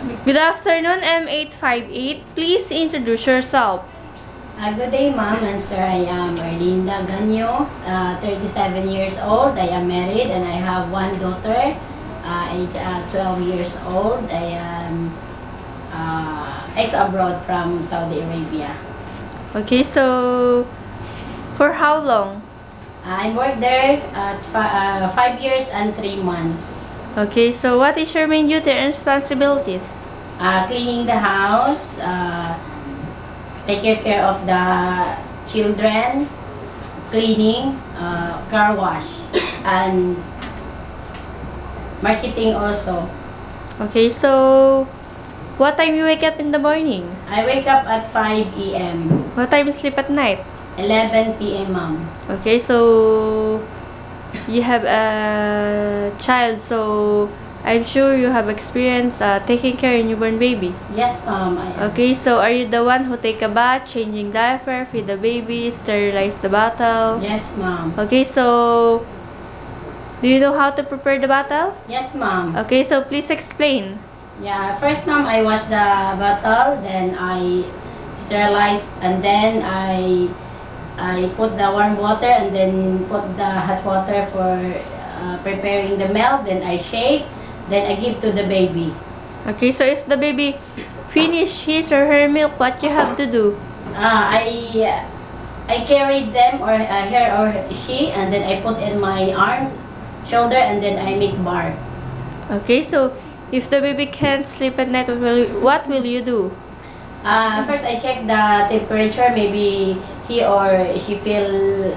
Good afternoon, M858. Please introduce yourself. Good day, ma'am and sir. I am Erlinda Ganyo, 37 years old. I am married and I have one daughter, age 12 years old. I am ex-abroad from Saudi Arabia. Okay, so for how long? I worked there at 5 years and 3 months. Okay, so what is your main duty and responsibilities? Cleaning the house, taking care of the children, cleaning, car wash, and marketing also. Okay, so what time you wake up in the morning? I wake up at 5 a.m. What time you sleep at night? 11 p.m. ma'am. Okay, so you have a child, so I'm sure you have experience taking care of newborn baby. Yes, ma'am. Okay, so are you the one who take a bath, changing diaper, feed the baby, sterilize the bottle? Yes, ma'am. Okay, so do you know how to prepare the bottle? Yes, ma'am. Okay, so please explain. Yeah, first, ma'am, I wash the bottle, then I sterilize, and then I put the warm water and then put the hot water for preparing the milk. Then I shake. Then I give to the baby. Okay, so if the baby finish his or her milk, what you have to do? I carry them or her or she, and then I put in my arm, shoulder, and then I make bar. Okay, so if the baby can't sleep at night, what will you do? First, I check the temperature. Maybe he or she feel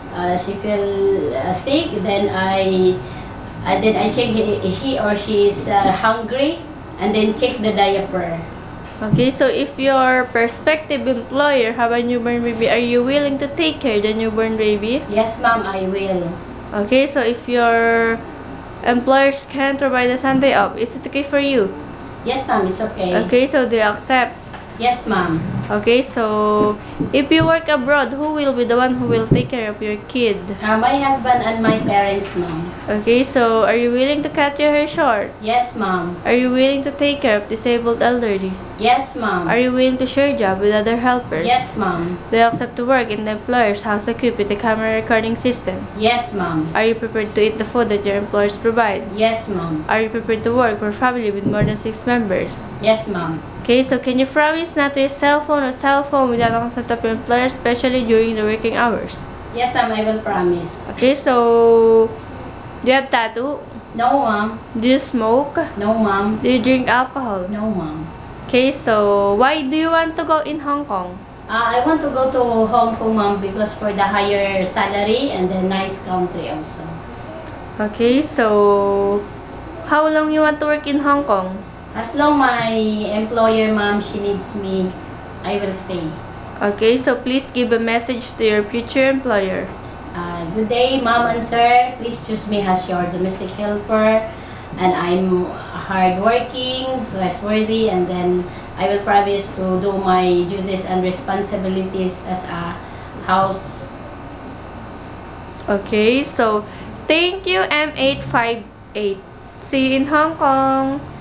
sick. Then I check he or she is hungry, and then check the diaper. Okay, so if your prospective employer have a newborn baby, are you willing to take care of the newborn baby? Yes, ma'am, I will. Okay, so if your employers can't provide a Sunday off, is it okay for you? Yes, ma'am, it's okay. Okay, so do you accept? Yes, ma'am. Okay, so if you work abroad, who will be the one who will take care of your kid? My husband and my parents, ma'am. Okay, so are you willing to cut your hair short? Yes, ma'am. Are you willing to take care of disabled elderly? Yes, ma'am. Are you willing to share job with other helpers? Yes, ma'am. Do you accept to work in the employer's house equipped with a camera recording system? Yes, ma'am. Are you prepared to eat the food that your employers provide? Yes, ma'am. Are you prepared to work for a family with more than 6 members? Yes, ma'am. Okay, so can you promise not to use cell phone or telephone without a consent of your employer, especially during the working hours? Yes, ma'am, I will promise. Okay, so do you have tattoo? No, ma'am. Do you smoke? No, ma'am. Do you drink alcohol? No, ma'am. Okay, so why do you want to go in Hong Kong? I want to go to Hong Kong, ma'am, because for the higher salary and the nice country also. Okay, so how long you want to work in Hong Kong? As long my employer, ma'am, she needs me, I will stay. Okay, so please give a message to your future employer. Good day, ma'am and sir. Please choose me as your domestic helper. And I'm hardworking, trustworthy, and then I will promise to do my duties and responsibilities as a house. Okay, so thank you, M858. See you in Hong Kong.